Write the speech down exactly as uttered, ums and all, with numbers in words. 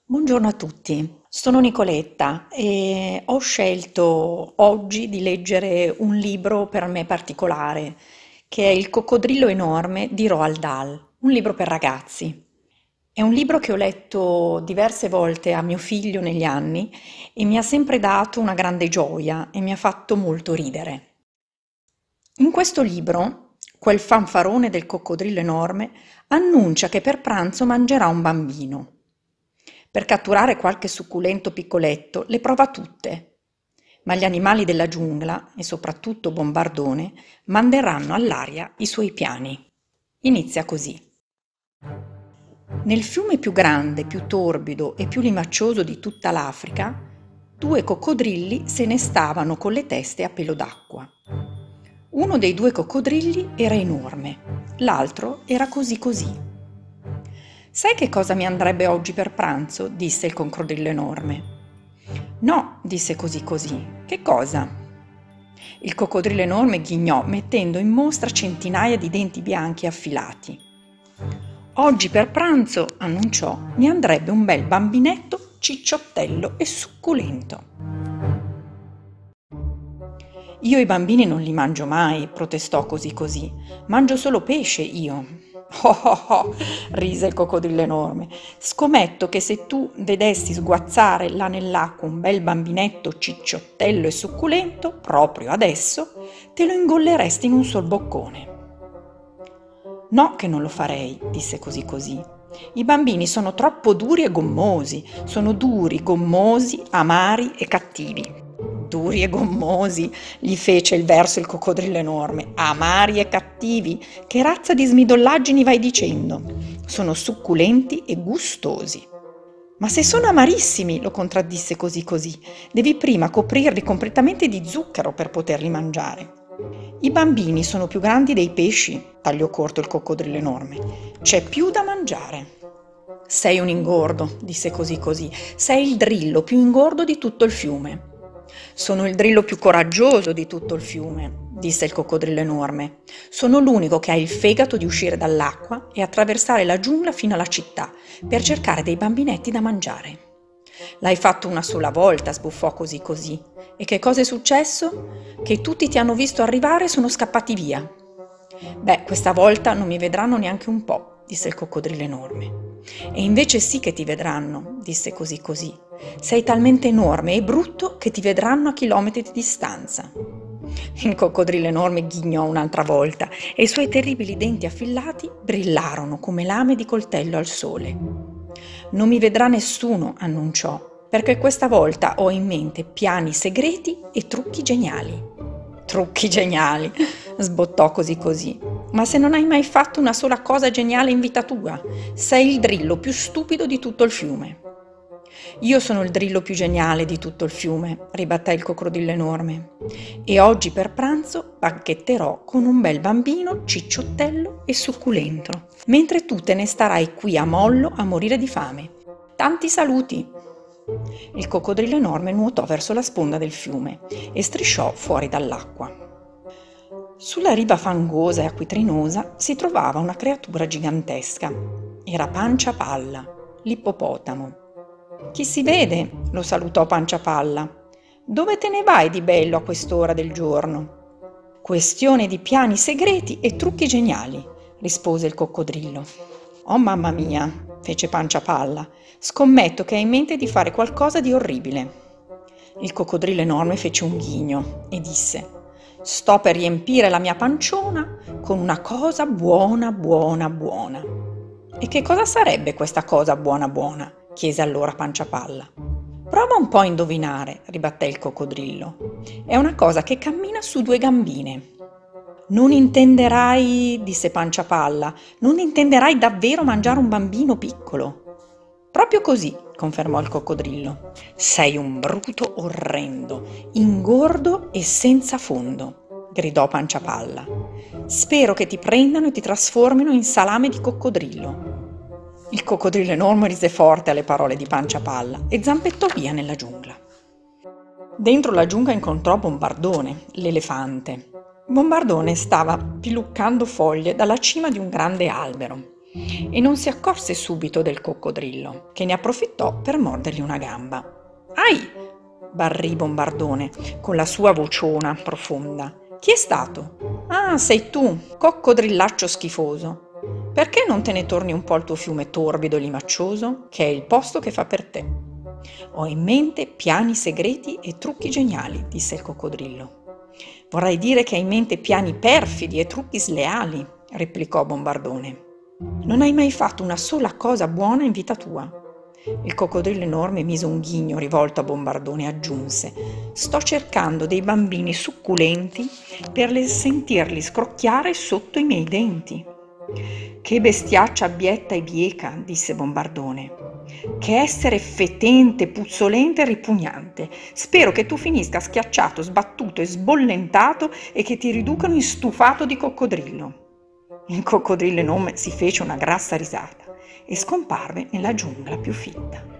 Buongiorno a tutti, sono Nicoletta e ho scelto oggi di leggere un libro per me particolare, che è Il coccodrillo enorme di Roald Dahl, un libro per ragazzi. È un libro che ho letto diverse volte a mio figlio negli anni e mi ha sempre dato una grande gioia e mi ha fatto molto ridere. In questo libro, quel fanfarone del coccodrillo enorme annuncia che per pranzo mangerà un bambino. Per catturare qualche succulento piccoletto le prova tutte, ma gli animali della giungla, e soprattutto Bombardone, manderanno all'aria i suoi piani. Inizia così. Nel fiume più grande, più torbido e più limaccioso di tutta l'Africa, due coccodrilli se ne stavano con le teste a pelo d'acqua. Uno dei due coccodrilli era enorme, l'altro era così così. «Sai che cosa mi andrebbe oggi per pranzo?» disse il coccodrillo enorme. «No», disse così così. «Che cosa?» Il coccodrillo enorme ghignò, mettendo in mostra centinaia di denti bianchi affilati. «Oggi per pranzo», annunciò, «mi andrebbe un bel bambinetto cicciottello e succulento». «Io i bambini non li mangio mai», protestò così così. «Mangio solo pesce io». «Oh oh oh», rise il coccodrillo enorme, «scommetto che se tu vedessi sguazzare là nell'acqua un bel bambinetto cicciottello e succulento, proprio adesso, te lo ingolleresti in un sol boccone». «No che non lo farei», disse così così. «I bambini sono troppo duri e gommosi, sono duri, gommosi, amari e cattivi». «Duri e gommosi», gli fece il verso il coccodrillo enorme, «amari e cattivi, che razza di smidollaggini vai dicendo? Sono succulenti e gustosi». «Ma se sono amarissimi», lo contraddisse così così, «devi prima coprirli completamente di zucchero per poterli mangiare». «I bambini sono più grandi dei pesci», tagliò corto il coccodrillo enorme, «c'è più da mangiare». «Sei un ingordo», disse così così, «sei il drillo più ingordo di tutto il fiume». «Sono il drillo più coraggioso di tutto il fiume», disse il coccodrillo enorme. «Sono l'unico che ha il fegato di uscire dall'acqua e attraversare la giungla fino alla città per cercare dei bambinetti da mangiare». «L'hai fatto una sola volta», sbuffò così così. «E che cosa è successo? Che tutti ti hanno visto arrivare e sono scappati via». «Beh, questa volta non mi vedranno neanche un po'», disse il coccodrillo enorme. «E invece sì che ti vedranno», disse così così. «Sei talmente enorme e brutto che ti vedranno a chilometri di distanza». Il coccodrillo enorme ghignò un'altra volta e i suoi terribili denti affilati brillarono come lame di coltello al sole. «Non mi vedrà nessuno», annunciò, «perché questa volta ho in mente piani segreti e trucchi geniali». «Trucchi geniali», sbottò così così. «Ma se non hai mai fatto una sola cosa geniale in vita tua, sei il drillo più stupido di tutto il fiume». «Io sono il drillo più geniale di tutto il fiume», ribatté il coccodrillo enorme, «e oggi per pranzo banchetterò con un bel bambino cicciottello e succulento, mentre tu te ne starai qui a mollo a morire di fame. Tanti saluti!» Il coccodrillo enorme nuotò verso la sponda del fiume e strisciò fuori dall'acqua. Sulla riva fangosa e acquitrinosa si trovava una creatura gigantesca. Era Panciapalla, l'ippopotamo. «Chi si vede?» lo salutò Panciapalla. «Dove te ne vai di bello a quest'ora del giorno?» «Questione di piani segreti e trucchi geniali», rispose il coccodrillo. «Oh mamma mia», fece Panciapalla, «scommetto che hai in mente di fare qualcosa di orribile». Il coccodrillo enorme fece un ghigno e disse: «Sto per riempire la mia panciona con una cosa buona, buona, buona». «E che cosa sarebbe questa cosa buona, buona?» chiese allora Panciapalla. «Prova un po' a indovinare», ribatté il coccodrillo. «È una cosa che cammina su due gambine». «Non intenderai», disse Panciapalla, «non intenderai davvero mangiare un bambino piccolo?» «Proprio così», confermò il coccodrillo. «Sei un bruto orrendo, ingordo e senza fondo», gridò Panciapalla. «Spero che ti prendano e ti trasformino in salame di coccodrillo». Il coccodrillo enorme rise forte alle parole di Panciapalla e zampettò via nella giungla. Dentro la giungla incontrò Bombardone, l'elefante. Bombardone stava piluccando foglie dalla cima di un grande albero. E non si accorse subito del coccodrillo, che ne approfittò per mordergli una gamba. «Ai!» barrì Bombardone con la sua vociona profonda. «Chi è stato?» «Ah, sei tu, coccodrillaccio schifoso. Perché non te ne torni un po' al tuo fiume torbido e limaccioso, che è il posto che fa per te?» «Ho in mente piani segreti e trucchi geniali», disse il coccodrillo. «Vorrei dire che hai in mente piani perfidi e trucchi sleali», replicò Bombardone. «Non hai mai fatto una sola cosa buona in vita tua». Il coccodrillo enorme mise un ghigno rivolto a Bombardone e aggiunse: «Sto cercando dei bambini succulenti per le- sentirli scrocchiare sotto i miei denti». «Che bestiaccia abietta e bieca», disse Bombardone. «Che essere fetente, puzzolente e ripugnante. Spero che tu finisca schiacciato, sbattuto e sbollentato e che ti riducano in stufato di coccodrillo». Il coccodrillo enorme si fece una grassa risata e scomparve nella giungla più fitta.